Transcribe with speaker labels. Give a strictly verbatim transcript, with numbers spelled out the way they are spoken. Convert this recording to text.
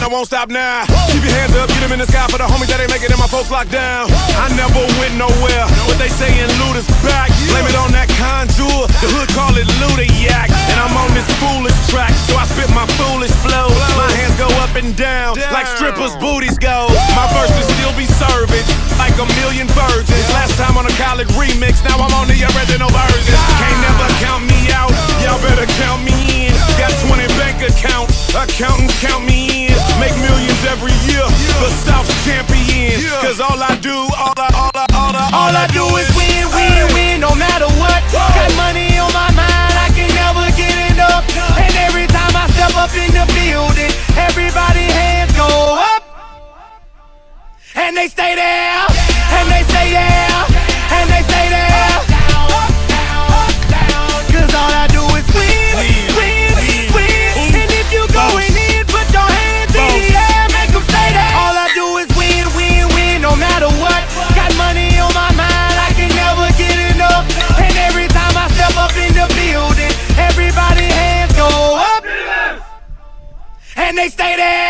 Speaker 1: I won't stop now. Keep your hands up, get them in the sky for the homies that ain't making it, my folks locked down. I never went nowhere, what they saying Luda's back. Blame it on that contour, the hood call it Luda Yak. And I'm on this foolish track, so I spit my foolish flow. My hands go up and down, like strippers' booties go. My verses still be serving, like a million virgins. Last time on a college remix, now I'm on the original version. Can't never count me out, y'all better count me in. Got twenty bank accounts, accountants count me in. Make millions every year, but South's champion. Cause all I do, all I, all I, all I,
Speaker 2: all I do is win, win, win, no matter what. Got money on my mind, I can never get enough. And every time I step up in the building, everybody hands go up. And they stay there, and they say yeah, and they stay there. Cause all I do is win, win, win. And if you going in, put your hands in the air, make them stay there. All I do is win, win, win, no matter what. Got money on my mind, I can never get enough. And every time I step up in the building, everybody hands go up. And they stay there.